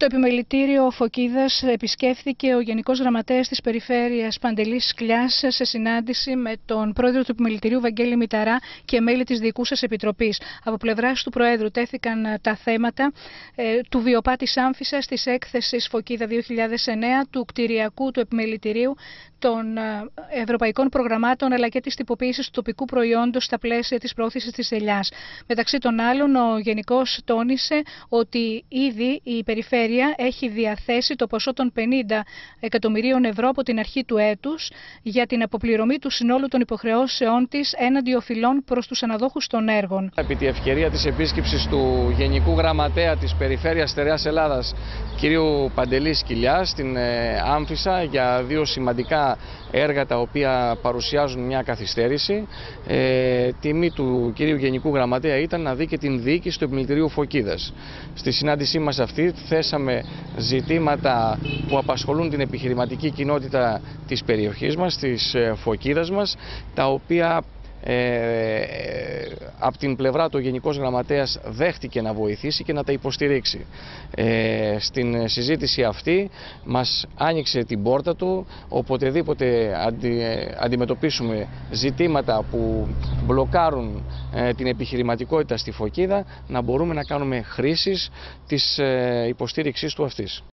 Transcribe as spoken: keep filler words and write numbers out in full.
Το επιμελητήριο Φωκίδας επισκέφθηκε ο Γενικός Γραμματέας της Περιφέρειας Παντελής Σκλιάς σε συνάντηση με τον πρόεδρο του επιμελητηρίου Βαγγέλη Μηταρά και μέλη της Διοικούσας Επιτροπής. Από πλευράς του Προέδρου τέθηκαν τα θέματα ε, του βιοπάτης άμφισσας, της έκθεσης Φωκίδα δύο χιλιάδες εννέα, του κτηριακού του επιμελητηρίου, των ευρωπαϊκών προγραμμάτων αλλά και της τυποποίησης του τοπικού προϊόντος στα πλαίσια της προώθησης της ελιάς. Μεταξύ των άλλων, ο Γενικός τόνισε ότι ήδη η Περιφέρεια έχει διαθέσει το ποσό των πενήντα εκατομμυρίων ευρώ από την αρχή του έτους για την αποπληρωμή του συνόλου των υποχρεώσεών της έναντι οφειλών προς τους αναδόχους των έργων. Επί τη ευκαιρία της επίσκεψης του Γενικού Γραμματέα της Περιφέρειας Στερεάς Ελλάδας, κ. Παντελή Σκλιάς, στην Άμφισσα, για δύο σημαντικά έργα τα οποία παρουσιάζουν μια καθυστέρηση. Ε, τιμή του κυρίου Γενικού Γραμματέα ήταν να δει και την διοίκηση του επιμελητηρίου Φωκίδας. Στη συνάντησή μας αυτή θέσαμε ζητήματα που απασχολούν την επιχειρηματική κοινότητα της περιοχής μας, της Φωκίδας μας, τα οποία Ε, από την πλευρά του ο Γενικός Γραμματέας δέχτηκε να βοηθήσει και να τα υποστηρίξει. Ε, στην συζήτηση αυτή μας άνοιξε την πόρτα του, οποτεδήποτε αντι, αντιμετωπίσουμε ζητήματα που μπλοκάρουν ε, την επιχειρηματικότητα στη Φωκίδα, να μπορούμε να κάνουμε χρήσεις της ε, υποστήριξής του αυτής.